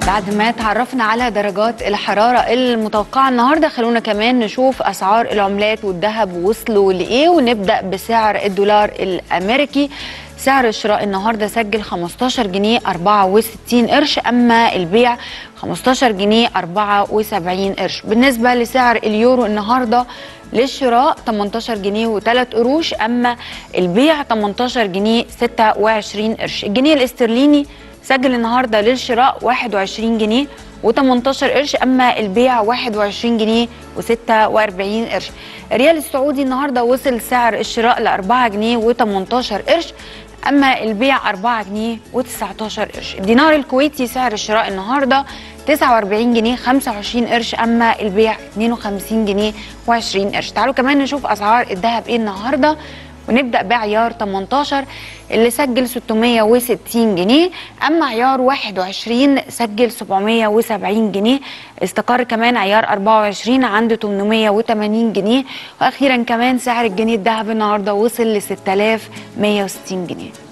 بعد ما تعرفنا على درجات الحرارة المتوقعة النهاردة، خلونا كمان نشوف أسعار العملات والذهب وصلوا لإيه. ونبدأ بسعر الدولار الأمريكي. سعر الشراء النهاردة سجل 15 جنيه 64 قرش، أما البيع 15 جنيه 74 قرش. بالنسبة لسعر اليورو النهاردة للشراء 18 جنيه و3 قروش، أما البيع 18 جنيه 26 قرش. الجنيه الاسترليني سجل النهارده للشراء 21 جنيه و18 قرش، اما البيع 21 جنيه و46 قرش. الريال السعودي النهارده وصل سعر الشراء ل 4 جنيه و18 قرش، اما البيع 4 جنيه و19 قرش. الدينار الكويتي سعر الشراء النهارده 49 جنيه 25 قرش، اما البيع 52 جنيه و20 قرش. تعالوا كمان نشوف اسعار الذهب ايه النهارده، ونبدأ بعيار 18 اللي سجل 660 جنيه، أما عيار 21 سجل 770 جنيه. استقر كمان عيار 24 عند 880 جنيه. وأخيرا كمان سعر الجنيه الذهب النهاردة وصل ل 6160 جنيه.